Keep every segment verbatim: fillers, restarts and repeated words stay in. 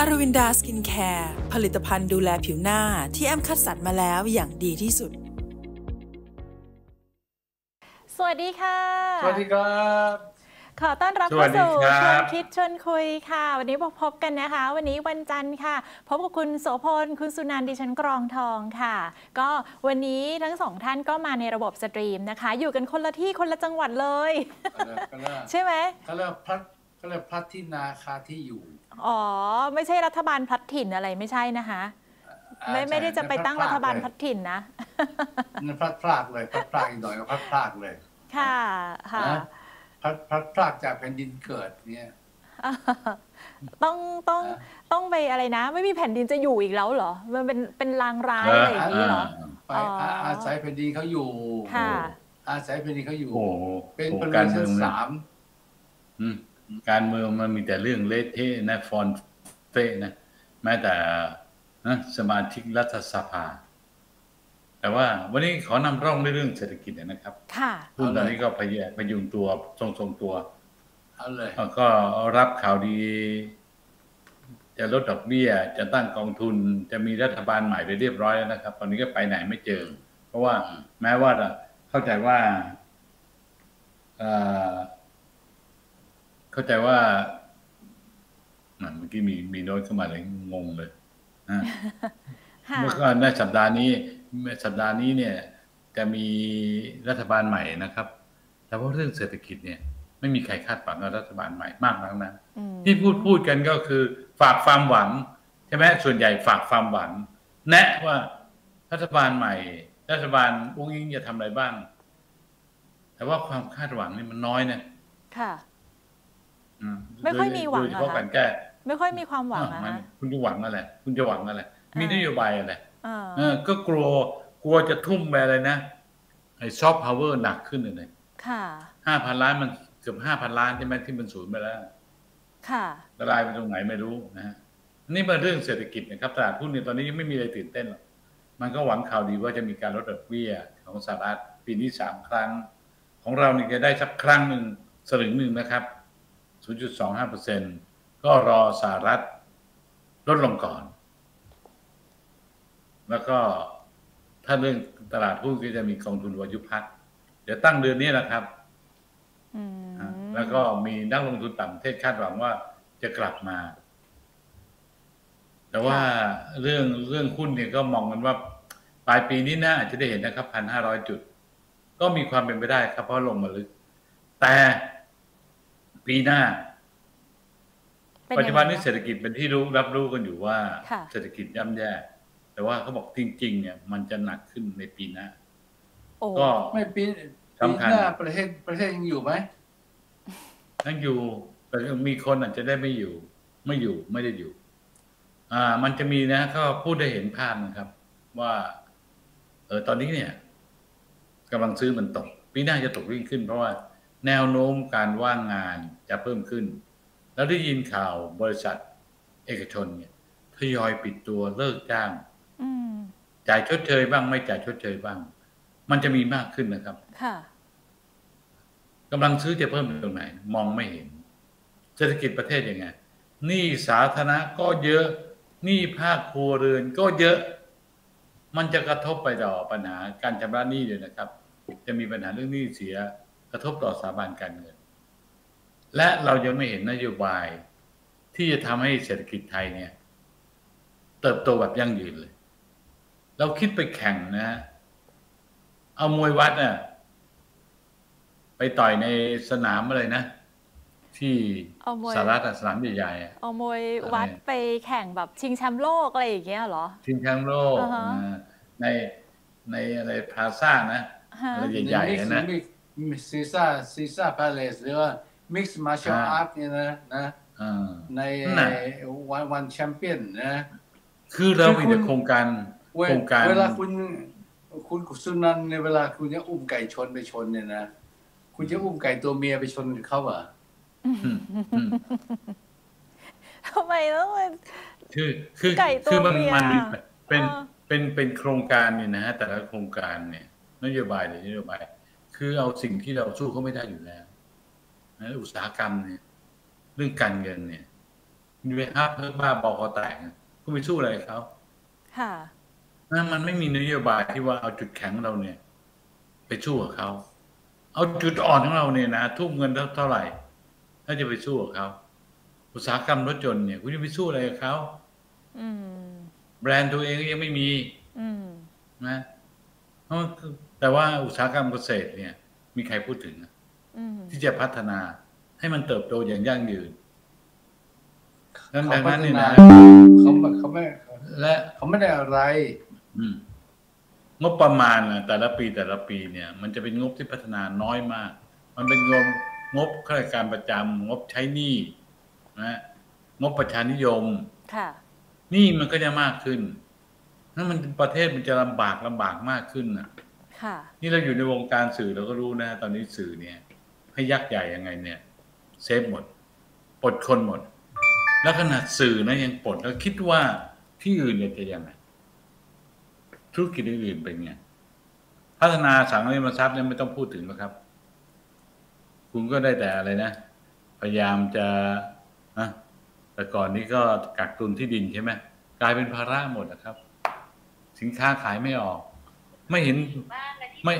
อาราวินดาสกินแคร์ผลิตภัณฑ์ดูแลผิวหน้าที่แอมคัดสรรมาแล้วอย่างดีที่สุดสวัสดีค่ะสวัสดีครับขอต้อนรับเข้าสู่ชวนคิดชวนคุยค่ะวันนี้พบกันนะคะวันนี้วันจันทร์ค่ะพบกับคุณโสพลคุณสุนันท์ดิฉันกรองทองค่ะก็วันนี้ทั้งสองท่านก็มาในระบบสตรีมนะคะอยู่กันคนละที่คนละจังหวัดเลยใช่ไหมเขาเรียกพัดเขาเรียกพัดที่นาคาที่อยู่อ๋อไม่ใช่รัฐบาลพลัดถิ่นอะไรไม่ใช่นะคะไม่ไม่ได้จะไปตั้งรัฐบาลพลัดถิ่นนะนั่นพลัดพรากเลยพลัดพรากอีกหน่อยก็พลัดพรากเลยค่ะค่ะพลัดพลัดพรากจากแผ่นดินเกิดเนี่ยต้องต้องต้องไปอะไรนะไม่มีแผ่นดินจะอยู่อีกแล้วเหรอมันเป็นเป็นลางร้ายอะไรอย่างนี้เหรอไปอาศัยแผ่นดินเขาอยู่อาศัยแผ่นดินเขาอยู่เป็นพลเรือนสามการเมืองมันมีแต่เรื่องเละเทะนะฟอนเฟะนะแม้แต่นะสมาชิกรัฐสภาแต่ว่าวันนี้ขอนำร่องเรื่องเศรษฐกิจนะครับค่ะหุ้นตอนนี้ก็พยพยุงตัวทรงๆตัวเอาเลยก็รับข่าวดีจะลดดอกเบี้ยจะตั้งกองทุนจะมีรัฐบาลใหม่ไปเรียบร้อยแล้วนะครับตอนนี้ก็ไปไหนไม่เจอเพราะว่าแม้ว่าเข้าใจว่าเข้าใจว่าเมื่อกี้มีมีโน้ตเข้ามาเลยงงเลยเมื่อก่อนในสัปดาห์นี้สัปดาห์นี้เนี่ยจะมีรัฐบาลใหม่นะครับแต่ว่าเรื่องเศรษฐกิจเนี่ยไม่มีใครคาดหวังกับรัฐบาลใหม่มากนักนะที่พูดพูดกันก็คือฝากความหวังใช่ไหมส่วนใหญ่ฝากความหวังแนะว่ารัฐบาลใหม่รัฐบาลอุ้งอิงจะทำอะไรบ้างแต่ว่าความคาดหวังนี่มันน้อยนะค่ะไม่ค่อยมีหวังอะค่ะไม่ค่อยมีความหวังนะคุณจะหวังอะไรคุณจะหวังอะไรมีนโยบายอะไรก็กลัวกลัวจะทุ่มไปอะไรนะไอ้ซอฟต์พาวเวอร์หนักขึ้นเลยค่ะห้าพันล้านมันเกือบห้าพันล้านใช่ไหมที่มันสูญไปแล้วค่ะละลายไปตรงไหนไม่รู้นะฮะนี่เป็นเรื่องเศรษฐกิจนะครับตลาดหุ้นเนี่ยตอนนี้ยังไม่มีอะไรตื่นเต้นหรอกมันก็หวังข่าวดีว่าจะมีการลดดอกเบี้ยของสหรัฐปีนี้สามครั้งของเราเนี่ยจะได้สักครั้งหนึ่งสลึงหนึ่งนะครับศูนย์จุดสองห้าเปอร์เซ็นต์ ก็รอสหรัฐลดลงก่อนแล้วก็ถ้าเรื่องตลาดหุ้นก็จะมีกองทุนวายุพัฒน์เดี๋ยวตั้งเดือนนี้แหละครับแล้วก็มีนักลงทุนต่างประเทศคาดหวังว่าจะกลับมาแต่ว่าเรื่องเรื่องหุ้นเนี่ยก็มองกันว่าปลายปีนี้น่าจะได้เห็นนะครับ หนึ่งพันห้าร้อย จุดก็มีความเป็นไปได้ครับเพราะลงมาลึกแต่ปีหน้าปัจจุบันนี้เศรษฐกิจเป็นที่รู้รับรู้กันอยู่ว่าเศรษฐกิจย่ำแย่แต่ว่าเขาบอกจริงๆเนี่ยมันจะหนักขึ้นในปีหน้าก็ไม่ปีปีหน้าประเทศประเทศยังอยู่ไหมยังอยู่แต่มีคนอาจจะได้ไม่อยู่ไม่อยู่ไม่ได้อยู่อ่ามันจะมีนะเขาพูดได้เห็นภาพนะครับว่าเออตอนนี้เนี่ยกำลังซื้อมันตกปีหน้าจะตกยิ่งขึ้นเพราะว่าแนวโน้มการว่างงานจะเพิ่มขึ้นแล้วได้ยินข่าวบริษัทเอกชนเนี่ยทยอยปิดตัวเลิกจ้างจ่ายชดเชยบ้างไม่จ่ายชดเชยบ้างมันจะมีมากขึ้นนะครับค่ะกำลังซื้อจะเพิ่มตรงไหนมองไม่เห็นเศรษฐกิจประเทศยังไงหนี้สาธารณะก็เยอะหนี้ภาคครัวเรือนก็เยอะมันจะกระทบไปต่อปัญหาการชำระหนี้ด้วยนะครับจะมีปัญหาเรื่องหนี้เสียกระทบต่อสถาบันการเงินและเรายังไม่เห็นนโยบายที่จะทำให้เศรษฐกิจไทยเนี่ยเติบโตแบบยั่งยืนเลยเราคิดไปแข่งนะเอามวยวัดน่ะไปต่อยในสนามอะไรนะที่สหรัฐสนามใหญ่ๆเอามวยวัดไปแข่งแบบชิงแชมป์โลกอะไรอย่างเงี้ยเหรอชิงแชมป์โลกในในอะไรพลาซ่านะอะไรใหญ่ๆนะซีซ่าซีซ่าพาเลสหรือว่ามิกซ์มาร์เชลอาร์ตเนี่ยนะนะในวันวันแชมเปี้ยนนะคือเรามีแต่โครงการโครงการเวลาคุณคุณสุนันในเวลาคุณจะอุ้มไก่ชนไปชนเนี่ยนะคุณจะอุ้มไก่ตัวเมียไปชนกับเขาเหรอทำไมต้องเป็นคือคือคือมันมันเป็นเป็นเป็นโครงการเนี่ยนะฮะแต่ละโครงการเนี่ยนโยบายเนี่ยนโยบายคือเอาสิ่งที่เราสู้เขาไม่ได้อยู่แล้วนะอุตสาหกรรมเนี่ยเรื่องการเงินเนี่ยอยู่ไปห้าเพิ่มบ้าบอคอแตกก็ไปสู้อะไรเขาค่ะนั่นมันไม่มีนโยบายที่ว่าเอาจุดแข็งเราเนี่ยไปสู้กับเขาเอาจุดอ่อนของเราเนี่ยนะทุ่มเงินเท่าไหร่ถ้าจะไปสู้กับเขาอุตสาหกรรมรถยนต์เนี่ยคุณจะไปสู้อะไรกับเขาแบรนด์ตัวเองก็ยังไม่มีนะแต่ว่าอุตสาหกรรมเกษตรเนี่ยมีใครพูดถึงที่จะพัฒนาให้มันเติบโตอย่างยั่งยืนดังนั้นเนี่ยนะเขาเขาไม่และเขาไม่ได้อะไรงบประมาณแต่ละปีแต่ละปีเนี่ยมันจะเป็นงบที่พัฒนาน้อยมากมันเป็นงบงบข้าราชการประจำงบใช้หนี้นะงบประชานิยมหนี้มันก็จะมากขึ้นนั่นมันประเทศมันจะลำบากลำบากมากขึ้นนะนี่เราอยู่ในวงการสื่อเราก็รู้นะตอนนี้สื่อเนี่ยให้ยักษ์ใหญ่ยังไงเนี่ยเซฟหมดปลดคนหมดแล้วขนาดสื่อนะยังปลดแล้วคิดว่าที่อื่นเนี่ยจะยังไงธุรกิจอื่นๆเป็นไงพัฒนาสังคมทรัพย์เนี่ยไม่ต้องพูดถึงแล้วครับคุณก็ได้แต่อะไรนะพยายามจะนะแต่ก่อนนี้ก็กักตุนที่ดินใช่ไหมกลายเป็นภาระหมดนะครับสินค้าขายไม่ออกไม่เห็นไม่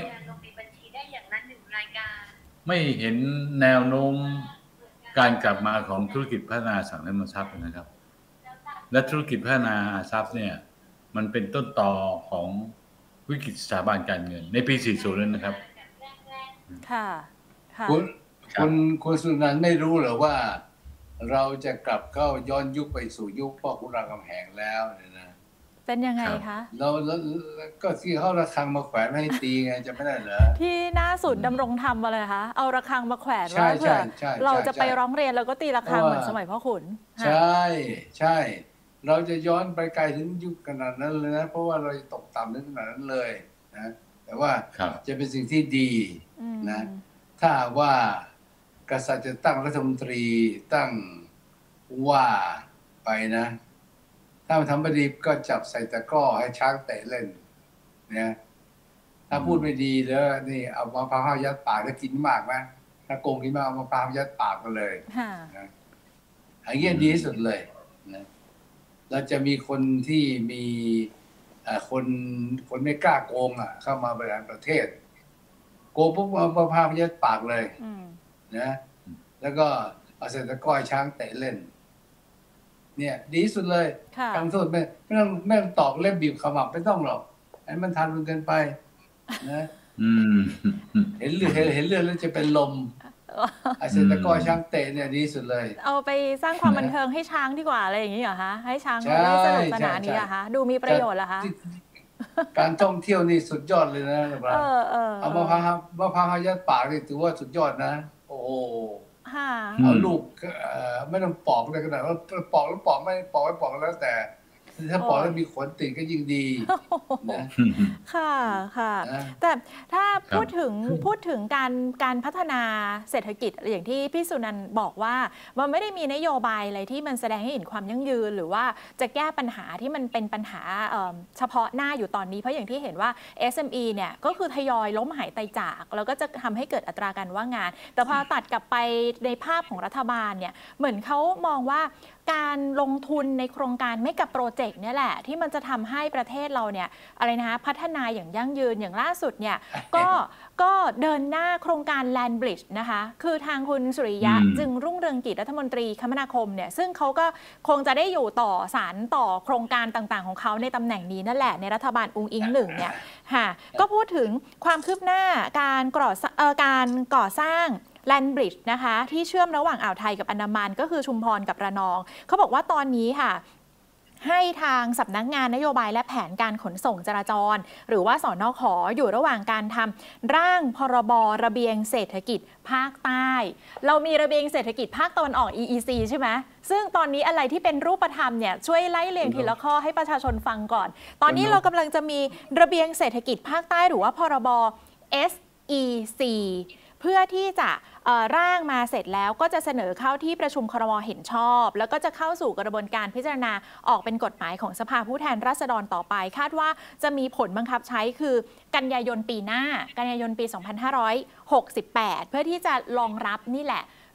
ไม่เห็นแนวโน้มการกลับมาของธุรกิจพัฒนาสังคมทรัพย์นะครับและธุรกิจพัฒนาทรัพย์เนี่ยมันเป็นต้นตอของวิกฤตสถาบันการเงินในปีสี่สิบเลยนะครับค่ะค่ะคุณคุณคุณสุนันท์ไม่รู้หรือว่าเราจะกลับเข้าย้อนยุคไปสู่ยุคพ่อขุนรามคำแหงแล้วเนี่ยนะเป็นยังไงคะเราก็ที่เขาระฆังมาแขวนให้ตีไงจะไม่ได้เหรอที่หน้าศูนย์ดำรงธรรมอะไรคะเอาระฆังมาแขวนว่าเพื่อเราจะไปร้องเรียนแล้วก็ตีระฆังเหมือนสมัยพ่อขุนใช่ใช่เราจะย้อนไปไกลถึงยุคขนาดนั้นเลยนะเพราะว่าเราตกต่ำถึงขนาดนั้นเลยนะแต่ว่าจะเป็นสิ่งที่ดีนะถ้าว่ากษัตริย์จะตั้งรัฐมนตรีตั้งว่าไปนะถ้ามันทำไม่ดีก็จับใส่ตะกร้อให้ช้างเตะเล่นนะถ้าพูดไม่ดีแล้วนี่เอามะพร้าวยัดปากแล้วกินมากไหมถ้าโกงกินมากเอามะพร้าวยัดปากกันเลยนะอันนี้ดีที่สุดเลยนะเราจะมีคนที่มีคนคนไม่กล้าโกงอ่ะเข้ามาบริหารประเทศโกงปุ๊บเอามะพร้าวยัดปากเลยนะแล้วก็เอาใส่ตะกร้อช้างเตะเล่นเนี่ยดีสุดเลยทำโทษไม่ไม่ต้องไม่ต้องตอกเล็บบีบขมับไม่ต้องหรอกไอ้มันทันมันเกินไปนะเห็นเลือดเห็นเลือดแล้วจะเป็นลมไอ้เซนตะกร้อช้างเตะเนี่ยดีสุดเลยเอาไปสร้างความบันเทิงให้ช้างดีกว่าอะไรอย่างนี้เหรอคะให้ช้างเขาได้สนุกสนานนี้เหรอคะดูมีประโยชน์เหรอคะการท่องเที่ยวนี่สุดยอดเลยนะเอามะพร้าวมะพร้าวยัดปากนี่ถือว่าสุดยอดนะโอ้เอาลูกไม่ต้องปอกเลยก็ได้ว่าปอกแล้วปอกไม่ปอกไม่ปอกแล้วแต่ถ้าปอกแล้วมีขนติดก็ยิ่งดีนะค่ะค่ะแต่ถ้าพูดถึงพูดถึงการการพัฒนาเศรษฐกิจอย่างที่พี่สุนันท์บอกว่ามันไม่ได้มีนโยบายอะไรที่มันแสดงให้เห็นความยั่งยืนหรือว่าจะแก้ปัญหาที่มันเป็นปัญหาเฉพาะหน้าอยู่ตอนนี้เพราะอย่างที่เห็นว่า เอส เอ็ม อี เนี่ยก็คือทยอยล้มหายตายจากแล้วก็จะทำให้เกิดอัตราการว่างงานแต่พอตัดกลับไปในภาพของรัฐบาลเนี่ยเหมือนเขามองว่าการลงทุนในโครงการไม่กับโปรเจกต์เนี่ยแหละที่มันจะทำให้ประเทศเราเนี่ยอะไรนะพัฒนาอย่างยั่งยืนอย่างล่าสุดเนี่ยก็ก็เดินหน้าโครงการ Land Bridge นะคะคือทางคุณสุริยะจึงรุ่งเรืองกิจรัฐมนตรีคมนาคมเนี่ยซึ่งเขาก็คงจะได้อยู่ต่อสารต่อโครงการต่างๆของเขาในตำแหน่งนี้นั่นแหละในรัฐบาลอุ๊งอิ๊งหนึ่งเนี่ยค่ะก็พูดถึงความคืบหน้าการก่อการก่อสร้างLand Bridge นะคะที่เชื่อมระหว่างอ่าวไทยกับอันดามันก็คือชุมพรกับระนองเขาบอกว่าตอนนี้ค่ะให้ทางสำนักงานนโยบายและแผนการขนส่งจราจรหรือว่าสนข.อยู่ระหว่างการทำร่างพรบระเบียงเศรษฐกิจภาคใต้เรามีระเบียงเศรษฐกิจภาคตะวันออก อี อี ซี ใช่ไหมซึ่งตอนนี้อะไรที่เป็นรูปธรรมเนี่ยช่วยไล่เรียงทีละข้อให้ประชาชนฟังก่อนตอนนี้เรากำลังจะมีระเบียงเศรษฐกิจภาคใต้หรือว่าพรบ เอส อี ซี เพื่อที่จะร่างมาเสร็จแล้วก็จะเสนอเข้าที่ประชุมครม.เห็นชอบแล้วก็จะเข้าสู่กระบวนการพิจารณาออกเป็นกฎหมายของสภาผู้แทนราษฎรต่อไปคาดว่าจะมีผลบังคับใช้คือกันยายนปีหน้ากันยายนปีสองพันห้าร้อยหกสิบแปดเพื่อที่จะรองรับนี่แหละ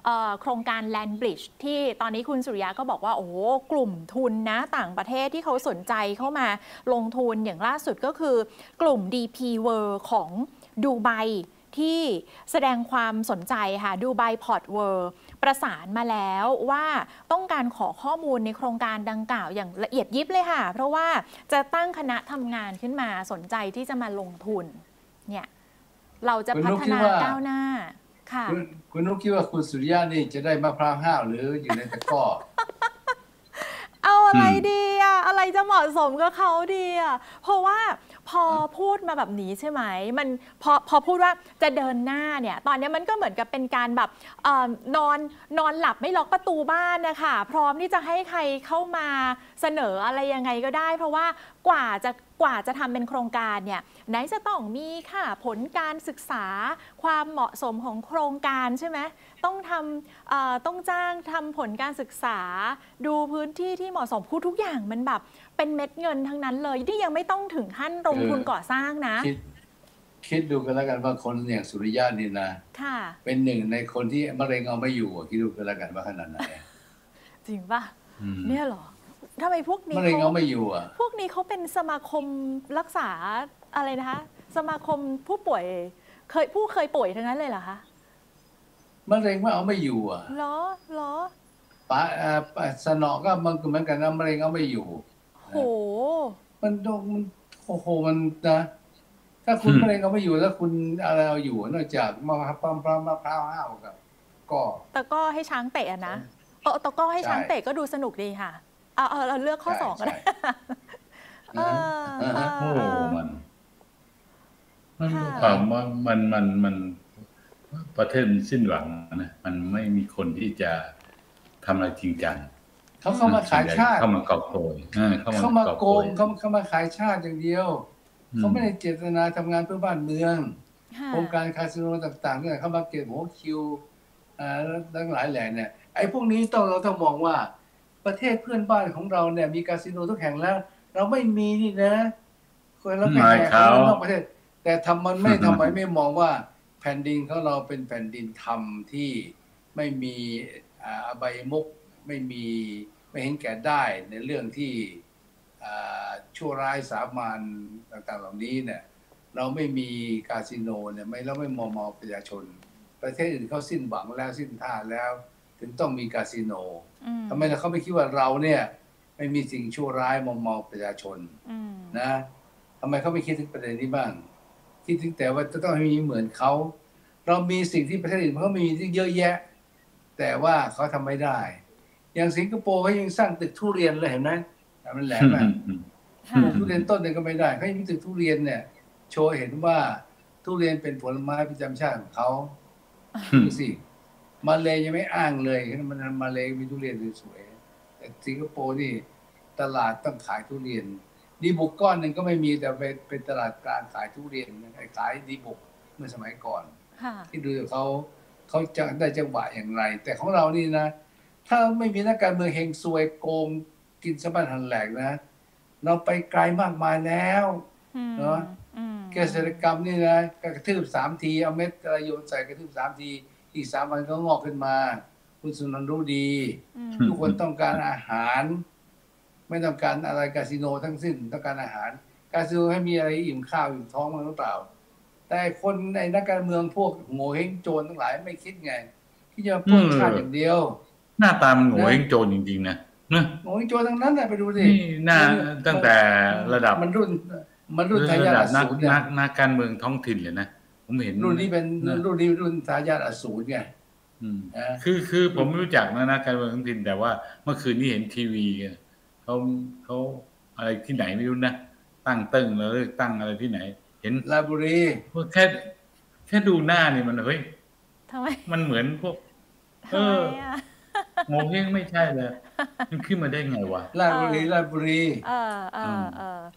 โครงการ Land Bridge ที่ตอนนี้คุณสุริยะก็บอกว่าโอ้กลุ่มทุนนะต่างประเทศที่เขาสนใจเข้ามาลงทุนอย่างล่าสุดก็คือกลุ่ม ดี พี World ของดูไบที่แสดงความสนใจค่ะดูไบพอร์ตเวิลด์ประสานมาแล้วว่าต้องการขอข้อมูลในโครงการดังกล่าวอย่างละเอียดยิบเลยค่ะเพราะว่าจะตั้งคณะทำงานขึ้นมาสนใจที่จะมาลงทุนเนี่ยเราจะพัฒนาก้าวหน้าค่ะคุณนุ๊กคิดว่าคุณสุริยะนี่จะได้มะพร้าวห้าวหรืออยู่ในตะกร้อเอาอะไรดีอะอะไรจะเหมาะสมกับเขาดีอะเพราะว่าพอพูดมาแบบนี้ใช่ไหมมันพอพอพูดว่าจะเดินหน้าเนี่ยตอนนี้มันก็เหมือนกับเป็นการแบบเอ่อนอนนอนหลับไม่ล็อกประตูบ้านนะคะพร้อมที่จะให้ใครเข้ามาเสนออะไรยังไงก็ได้ เพราะว่ากว่าจะกว่าจะทำเป็นโครงการเนี่ยไหนจะต้องมีค่ะผลการศึกษาความเหมาะสมของโครงการใช่ไหมต้องทำต้องจ้างทำผลการศึกษาดูพื้นที่ที่เหมาะสมพูดทุกอย่างมันแบบเป็นเม็ดเงินทั้งนั้นเลยที่ยังไม่ต้องถึงขั้นลงทุนก่อสร้างนะคิดคิดดูกันแล้วกันว่าคนอย่างสุริยะนี่นะค่ะเป็นหนึ่งในคนที่มะเร็งเอาไม่อยู่คิดดูกันแล้วกันว่าขนาดไหนจริงป่ะเนี่ยหรอทำไมพวกนี้มะเร็งเอาไม่อยู่อ่ะพวกนี้เขาเป็นสมาคมรักษาอะไรนะคะสมาคมผู้ป่วยเคยผู้เคยป่วยทั้งนั้นเลยเหรอคะมะเร็งว่าเอาไม่อยู่อ่ะเหรอเหรอปะสนอก็มันเหมือนกันนะมะเร็งเอาไม่อยู่โหมันมันโอ้โหมันนะถ้าคุณมะเร็งเอาไม่อยู่แล้วคุณอะไรเอาอยู่นอกจากมะพร้าวมะพร้าวมะพร้าวห้าวกับก็แต่ก็ให้ช้างเตะนะเออแต่ก็ให้ช้างเตะก็ดูสนุกดีค่ะเอาเอาเราเลือกข้อสองก็ได้โอ้มันมันความว่ามันมันมันประเทศมันสิ้นหวังนะมันไม่มีคนที่จะทำอะไรจริงจังเขาเข้ามาขายชาติเข้ามากอบโกยเข้ามาโกงเขาเข้ามาขายชาติอย่างเดียวเขาไม่ได้เจตนาทำงานเพื่อบ้านเมืองโครงการคาสิโนต่างๆเนี่ยเขามาเก็บหัวคิวทั้งหลายแหล่เนี่ยไอ้พวกนี้ต้องเราต้องมองว่าประเทศเพื่อนบ้านของเราเนี่ยมีคาสิโนทุกแห่งแล้วเราไม่มีนี่นะคนเราไปแข่งเขานอกประเทศแต่ทำมันไม่ทำไมไม่มองว่าแผ่นดินของเราเป็นแผ่นดินธรรมที่ไม่มีอบายมุขไม่มีไม่เห็นแก่ได้ในเรื่องที่ชั่วร้ายสามัญต่างๆเหล่านี้เนี่ยเราไม่มีคาสิโนเนี่ยไม่เราไม่มองมองประชาชนประเทศอื่นเขาสิ้นหวังแล้วสิ้นท่าแล้วถึงต้องมีคาสิโนทำไมเขาไม่คิดว่าเราเนี่ยไม่มีสิ่งชั่วร้ายมองมองประชาชนนะทำไมเขาไม่คิดถึงประเด็นนี้บ้างคิดถึงแต่ว่าจะต้องมีเหมือนเขาเรามีสิ่งที่ประเทศอื่นเขามีที่เยอะแยะแต่ว่าเขาทำไม่ได้อย่างสิงคโปร์เขายังสร้างตึกทุเรียนเลยเห็นไหมมันแหลมอ่ะปลูกทุเรียนต้นนึงก็ไม่ได้เขายังมีตึกทุเรียนเนี่ยโชว์เห็นว่าทุเรียนเป็นผลไม้ประจำชาติของเขาดูสิมาเลยยังไม่อ้างเลยมันมาเลยมีทุเรียนสวยๆแต่สิงคโปร์นี่ตลาดต้องขายทุเรียนดีบุกก้อนหนึ่งก็ไม่มีแต่เป็นเป็นตลาดกลางขายทุเรียนขายดีบุกเมื่อสมัยก่อนที่ดูเขาเขาจะได้จังหวะอย่างไรแต่ของเรานี่นะถ้าไม่มีนักการเมืองเฮงซวยโกงกินสะบัดหันแหลกนะเราไปไกลมากมายแล้วเนาะเกษตรกรรมนี่นะกระทืบสามทีเอาเม็ดกระโยนใส่กระทืบสามทีอีกสามวันก็งอกขึ้นมาคุณสุนันท์รู้ดีทุกคนต้องการอาหารไม่ต้องการอะไรคาสิโนทั้งสิ้นต้องการอาหารคาสิโนให้มีอะไรอิ่มข้าวอิ่มท้องมันหรือเปล่าแต่คนในนักการเมืองพวกโง่เฮงโจรทั้งหลายไม่คิดไงที่จะปล้นชาติอย่างเดียวหน้าตามันโง่เฮงโจรจริงๆนะโง่เฮงโจรทั้งนั้นนะไปดูสิหน้าตั้งแต่ระดับมันรุ่นมันรุ่นทายาทอสูรนักนักการเมืองท้องถิ่นเลยนะผมเห็นรุ่นนี้เป็นรุ่นนี้รุ่นทายาทอสูรไงคือคือผมไม่รู้จักนะนักการเมืองท้องถิ่นแต่ว่าเมื่อคืนนี้เห็นทีวีเขาเขาอะไรที่ไหนไม่รู้นะตั้งตึ้งแล้วตั้งอะไรที่ไหนเห็นราชบุรีแค่แค่ดูหน้านี่มันเฮ้ยทำไมมันเหมือนพวกเออโง่เฮงไม่ใช่เลยมันขึ้นมาได้ไงวะราชบุรีราชบุรีเออเออเออ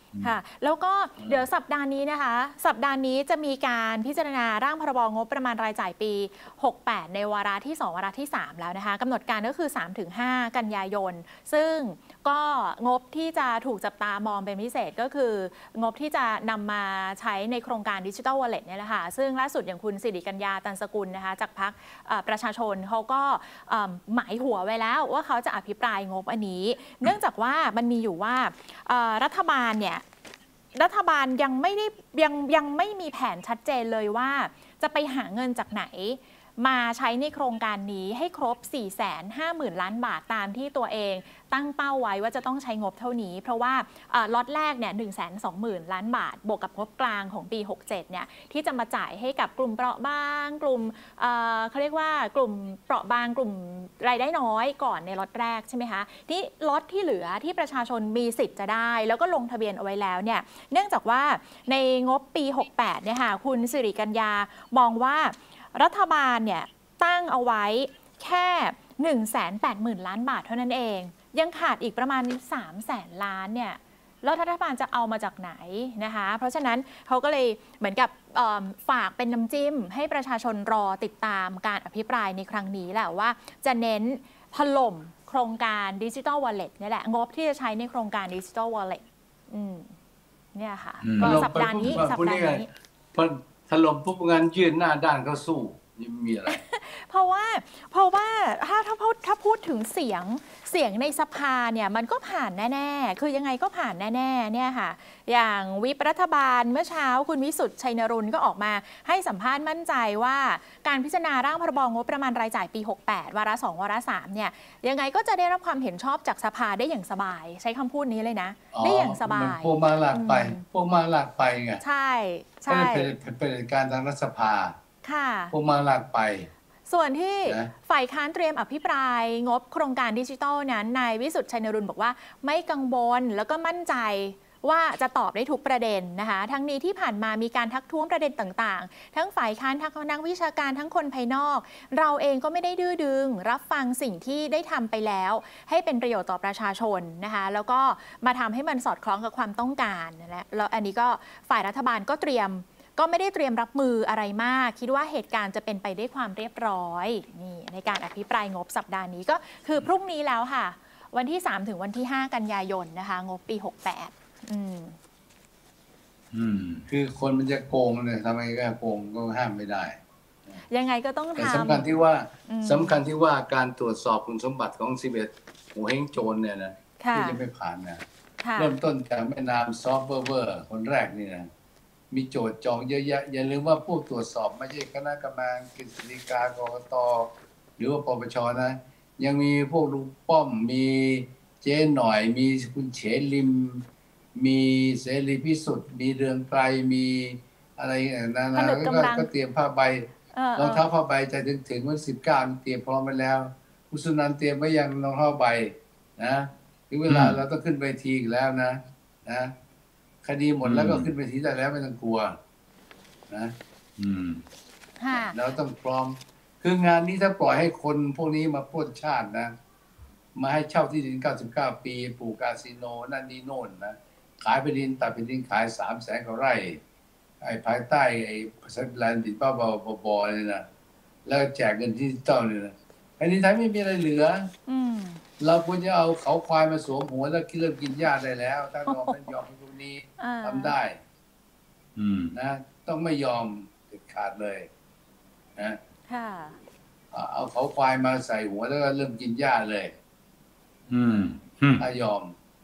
ค่ะแล้วก็เดี๋ยวสัปดาห์นี้นะคะสัปดาห์นี้จะมีการพิจารณาร่างพรบงบประมาณรายจ่ายปีหกสิบแปดในวาระที่สองวาระที่สามแล้วนะคะกำหนดการก็คือ สามถึงห้า กันยายนซึ่งก็งบที่จะถูกจับตามองเป็นพิเศษก็คืองบที่จะนำมาใช้ในโครงการ Digital Wallet เนี่ยแหละค่ะซึ่งล่าสุดอย่างคุณสิริกัญญาตันสกุลนะคะจากพรรคประชาชนเขาก็หมายหัวไว้แล้วว่าเขาจะอภิปรายงบอันนี้เนื่องจากว่ามันมีอยู่ว่ารัฐบาลเนี่ยรัฐบาลยังไม่ได้ยังยังไม่มีแผนชัดเจนเลยว่าจะไปหาเงินจากไหนมาใช้ในโครงการนี้ให้ครบ สี่แสนห้าหมื่น ล้านบาทตามที่ตัวเองตั้งเป้าไว้ว่าจะต้องใช้งบเท่านี้เพราะว่าล็อตแรกเนี่ย หนึ่งแสนสองหมื่น ล้านบาทบวกกับงบกลางของปีหกสิบเจ็ดเนี่ยที่จะมาจ่ายให้กับกลุ่มเปราะบางกลุ่ม เอ่อ เขาเรียกว่ากลุ่มเปราะบางกลุ่มรายได้น้อยก่อนในล็อตแรกใช่ไหมคะที่ล็อตที่เหลือที่ประชาชนมีสิทธิ์จะได้แล้วก็ลงทะเบียนเอาไว้แล้วเนี่ยเนื่องจากว่าในงบปีหกสิบแปดเนี่ยค่ะคุณสิริกัญญามองว่ารัฐบาลเนี่ยตั้งเอาไว้แค่ หนึ่งแสนแปดหมื่น ล้านบาทเท่านั้นเองยังขาดอีกประมาณ สามแสน ล้านเนี่ยแล้วรัฐบาลจะเอามาจากไหนนะคะเพราะฉะนั้นเขาก็เลยเหมือนกับฝากเป็นน้ำจิ้มให้ประชาชนรอติดตามการอภิปรายในครั้งนี้แหละว่าจะเน้นถล่มโครงการ Digital Wallet นี่แหละงบที่จะใช้ในโครงการ Digital Wallet อืมเนี่ยค่ะก็สัปดาห์นี้สัปดาห์นี้พอถล่มปุ๊บงั้นยื่นหน้าด้านเข้าสู้มีอะไรเพราะว่าเพราะว่าถ้าถ้าพูดถ้าพูดถึงเสียงเสียงในสภาเนี่ยมันก็ผ่านแน่ๆคือยังไงก็ผ่านแน่ๆเนี่ยค่ะอย่างวิปรัฐบาลเมื่อเช้าคุณวิสุทธิ์ชัยนรุนก็ออกมาให้สัมภาษณ์มั่นใจว่าการพิจารณาร่างพรบงบประมาณรายจ่ายปีหกสิบแปดวาระสองวาระสามเนี่ยยังไงก็จะได้รับความเห็นชอบจากสภาได้อย่างสบายใช้คำพูดนี้เลยนะได้อย่างสบายพวกมาหลากไปพวกมาหลากไปไงใช่ใช่เป็นเป็นการทางรัฐสภาค่ะพวกมาหลากไปส่วนที่ฝ่ายค้านเตรียมอภิปรายงบโครงการดิจิทัลนั้นนายวิสุทธิ์ชัยนรุนบอกว่าไม่กังวลแล้วก็มั่นใจว่าจะตอบได้ทุกประเด็นนะคะทั้งนี้ที่ผ่านมามีการทักท้วงประเด็นต่างๆทั้งฝ่ายค้านทั้งนักวิชาการทั้งคนภายนอกเราเองก็ไม่ได้ดื้อดึงรับฟังสิ่งที่ได้ทำไปแล้วให้เป็นประโยชน์ต่อประชาชนนะคะแล้วก็มาทำให้มันสอดคล้องกับความต้องการนะแล้วอันนี้ก็ฝ่ายรัฐบาลก็เตรียมก็ไม่ได้เตรียมรับมืออะไรมากคิดว่าเหตุการณ์จะเป็นไปด้วยความเรียบร้อยนี่ในการอภิปรายงบสัปดาห์นี้ก็คือพรุ่งนี้แล้วค่ะวันที่สามถึงวันที่ห้ากันยายนนะคะงบปีหกสิบแปดอืมอืมคือคนมันจะโกงเนี่ยทำไมก็โกงก็ห้ามไม่ได้ยังไงก็ต้องทำแต่สำคัญที่ว่าสำคัญที่ว่าการตรวจสอบคุณสมบัติของสิบเอ็ดหัวเฮงโจรเนี่ยนะที่จะไม่ผ่านนะเริ่มต้นจากแม่นามซอฟต์เวอร์คนแรกนี่นะมีโจทย์จองเยอะแยะอย่าลืมว่าผู้ตรวจสอบไม่ใช่คณะกรรมการกฤษฎีกากกต.หรือว่าปปช.นะยังมีพวกลุงป้อมมีเจ๊หน่อยมีคุณเฉลิมมีเสรีพิสุทธิ์มีเรืองไกรมีอะไรนั่นนะก็เตรียมผ้าใบรองเท้าผ้าใบจะถึงถึงวันสิบเก้าเตรียมพร้อมไปแล้วคุณสุนันท์เตรียมไว้ยังรองเท้าใบนะถึงเวลาเราต้องขึ้นเวทีอีกแล้วนะนะคดีหมดแล้วก็ขึ้นไปทีได้แล้วไม่ต้องกลัวนะอืมเราต้องพร้อมคืองานนี้ถ้าปล่อยให้คนพวกนี้มาปล้นชาตินะมาให้เช่าที่ดินเก้าสิบเก้าปีปลูกคาสิโนนั่นนี่โน่นนะขายไปดินตัดไปดินขายสามแสนกว่าไร่ไอ้ภายใต้ไอ้สัตว์แลนด์ดินบ้าบอๆเนี่ยนะแล้วแจกเงินที่ดิจิตอลเนี่ยนะไอ้นี่ไทยไม่มีอะไรเหลือเราควรจะเอาเขาควายมาสวมหัวแล้วเริ่มกินหญ้าได้แล้วถ้ายอมไม่ยอมพวกนี้ทำได้นะต้องไม่ยอมเด็ดขาดเลยนะเอาเขาควายมาใส่หัวแล้วก็เริ่มกินหญ้าเลยถ้ายอม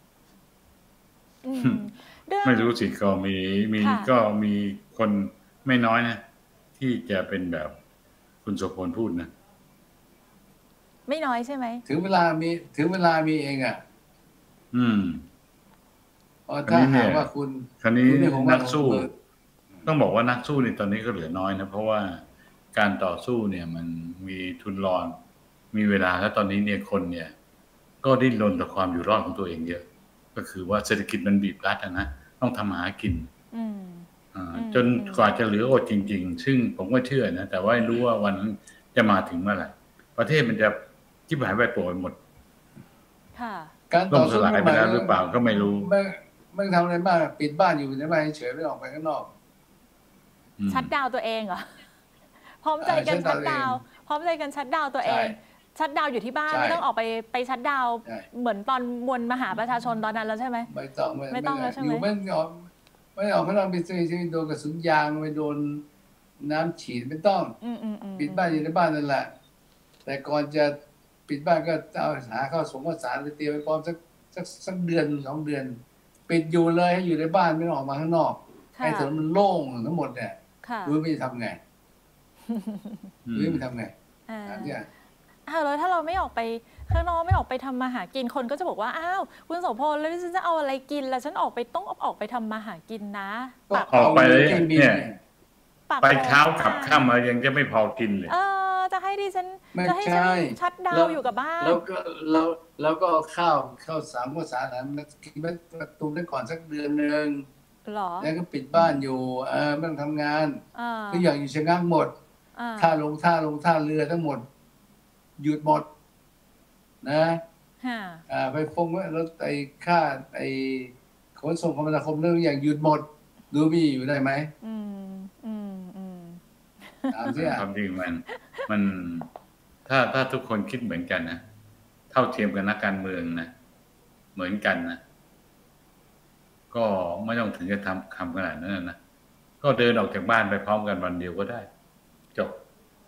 ไม่รู้สิก็มีมีก็มีคนไม่น้อยนะที่จะเป็นแบบคุณโสพลพูดนะไม่น้อยใช่ไหมถึงเวลามีถึงเวลามีเองอ่ะอืมถ้าหากว่าคุณคราวนี้นักสู้ต้องบอกว่านักสู้ในตอนนี้ก็เหลือน้อยนะเพราะว่าการต่อสู้เนี่ยมันมีทุนรอนมีเวลาแล้วตอนนี้เนี่ยคนเนี่ยก็ดิ้นรนต่อความอยู่รอดของตัวเองเยอะก็คือว่าเศรษฐกิจมันบีบรัดนะต้องทำหากินจนกว่าจะเหลืออดจริงๆซึ่งผมก็เชื่อนะแต่ว่ารู้ว่าวันนั้นจะมาถึงเมื่อไหร่ประเทศมันจะชิบหายไปโปรยหมดค่ะการต่อสู้ลายไปแล้วหรือเปล่าก็ไม่รู้ไม่ไม่ทำอะไรมากปิดบ้านอยู่ในบ้านเฉยไม่ออกไปข้างนอกชัดดาวตัวเองเหรอพร้อมใจกันชัดดาวพร้อมใจกันชัดดาวตัวเองชัดดาวอยู่ที่บ้านไม่ต้องออกไปไปชัดดาวเหมือนตอนมวลมหาประชาชนตอนนั้นแล้วใช่ไหมไม่ต้องไม่ต้องแล้วใช่ไหมอยู่ไม่ออกไม่ออกไม่ต้องไปซื้อโดนกระสุนยางไปโดนน้ำฉีดไม่ต้องปิดบ้านอยู่ในบ้านนั่นแหละแต่ก่อนจะปิดบ้านก็เอาหาข้าวสงข้าวสารไปเตรียมไว้พร้อมสักสักสักเดือนสองเดือนปิดอยู่เลยให้อยู่ในบ้านไม่ต้องออกมาข้างนอกให้ถนนมันโล่งทั้งหมดเนี่ยรู้ไม่ทำไงรู้ไม่ทำไงเนี่ยอ้าวแล้วถ้าเราไม่ออกไปข้างนอกไม่ออกไปทำมาหากินคนก็จะบอกว่าอ้าวคุณโสพลแล้วฉันจะเอาอะไรกินแล้วฉันออกไปต้องออกไปทำมาหากินนะออกไปเลยเนี่ยไปเช้าขับค่ำมายังจะไม่พอกินเลยเออจะให้ดิฉันจะให้ฉันชัดดาวอยู่กับบ้านแล้วก็เราแล้วก็ข้าวข้าวสามข้าวสารนั้นกินไว้ประตูได้ก่อนสักเดือนหนึ่งหรอแล้วก็ปิดบ้านอยู่เออไม่ต้องทำงานทุกอย่างอยู่ชะงักหมดท่าลงท่าลงท่าเรือทั้งหมดหยุดหมดนะอ่าไปฟงว่ารถไอ้ค่าไอ้ขนส่งคมนาคมเรื่องอย่างหยุดหมดดูมีอยู่ได้ไหมอืมอืมอืมถามสิอ่ะความจริงมันมันถ้าถ้าทุกคนคิดเหมือนกันนะเท่าเทียมกันนักการเมืองนะเหมือนกันนะก็ไม่ต้องถึงจะทำคำขนาดนั้นนะก็เดินออกจากบ้านไปพร้อมกันวันเดียวก็ได้จบ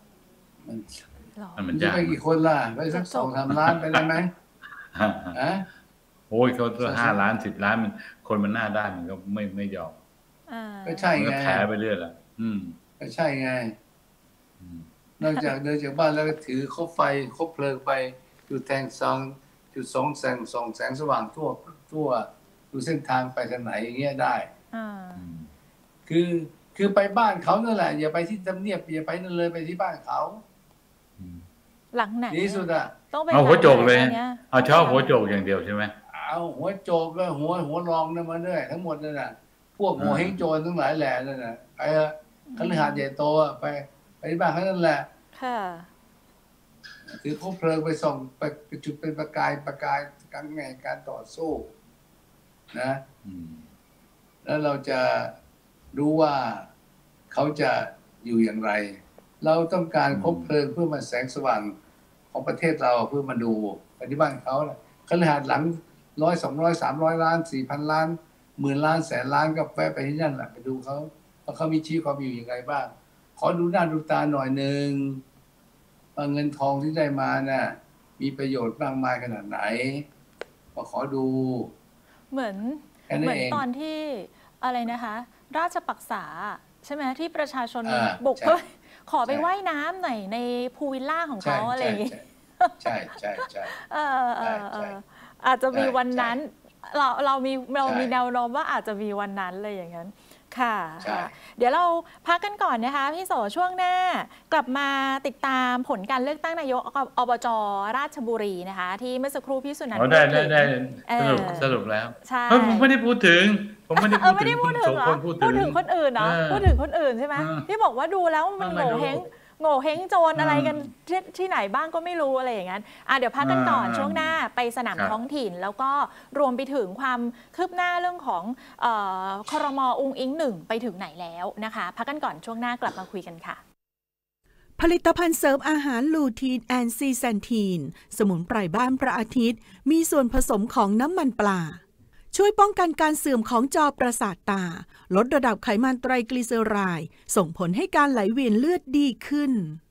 มันจะไปกี่คนล่ะไปสักสองสามล้านไปได้ไหมอ่ะโอ้ยเขาตัวห้าล้านสิบล้านมันคนมันหน้าด้านมันก็ไม่ไม่ยอมก็ใช่ไงแพ้ไปเรื่อยละอืมก็ใช่ไงนอกจากเดินจากบ้านแล้วก็ถือคบไฟคบเพลิงไปจุดแทงซองจุดสองแสงสองแสงสว่างทั่วทั่วดูเส้นทางไปทางไหนอย่างเงี้ยได้คือคือไปบ้านเขานั่นแหละอย่าไปที่ทำเนียบอย่าไปนั่นเลยไปที่บ้านเขาหลังไหนดีสุดอะต้องไปเอาหัวโจกเลยเอาชอบหัวโจกอย่างเดียวใช่ไหมเอาหัวโจกก็หัวหัวรองนั่นมาด้วยทั้งหมดนั่นแหละพวกหัวเฮงโจรทั้งหลายแหล่นั่นแหละไปคฤหาสน์ใหญ่โตไปไปที่บ้านเขานั่นแหละค่ะถือคบเพลิงไปส่องไปจุดเป็นประกายประกายการไงการต่อสู้นะแล้วเราจะรู้ว่าเขาจะอยู่อย่างไรเราต้องการคบเพลิงเพื่อมาแสงสว่างของประเทศเราเพื่อมาดูปฏิบัติเขาคฤหาสน์หลังร้อยสองร้อยสามร้อยล้านสี่พันล้านหมื่นล้านแสนล้านก็แวะไปที่นั่นแหละไปดูเขาว่าเขามีชีวิตความอยู่อย่างไรบ้างขอดูหน้าดูตาหน่อยหนึ่งว่าเงินทองที่ได้มาน่ะมีประโยชน์มากมายขนาดไหนมาขอดูเหมือนเหมือนตอนที่อะไรนะคะราชปักษาใช่ไหมที่ประชาชนบุกเพื่อขอไปว่ายน้ำหน่อยในพูลวิลล่าของเขาอะไรอย่างงี้ใช่ใช่ใช่เออเออเอออาจจะมีวันนั้นเราเรามีเรามีแนวโน้มว่าอาจจะมีวันนั้นเลยอย่างนั้นค่ะเดี๋ยวเราพักกันก่อนนะคะพี่โสช่วงหน้ากลับมาติดตามผลการเลือกตั้งนายกอบจ.ราชบุรีนะคะที่เมื่อสักครู่พี่สุนันท์ได้ได้ได้สรุปสรุปแล้วใช่ผมไม่ได้พูดถึงผมไม่ได้พูดถึงคุณโสพลพูดถึงคนอื่นเนาะพูดถึงคนอื่นใช่ไหมที่บอกว่าดูแล้วมันโง่เฮงโง่เฮงโจรอะไรกันที่ที่ไหนบ้างก็ไม่รู้อะไรอย่างนั้นอ่ะเดี๋ยวพักกันก่อนช่วงหน้าไปสนามท้องถิ่นแล้วก็รวมไปถึงความคืบหน้าเรื่องของครม.อุงอิงหนึ่งไปถึงไหนแล้วนะคะพักกันก่อนช่วงหน้ากลับมาคุยกันค่ะผลิตภัณฑ์เสริมอาหารลูทีนแอนซีแซนทีนสมุนไพรบ้านพระอาทิตย์มีส่วนผสมของน้ำมันปลาช่วยป้องกันการเสื่อมของจอประสาทตาลดระดับไขมันไตรกลีเซอไรด์ส่งผลให้การไหลเวียนเลือดดีขึ้น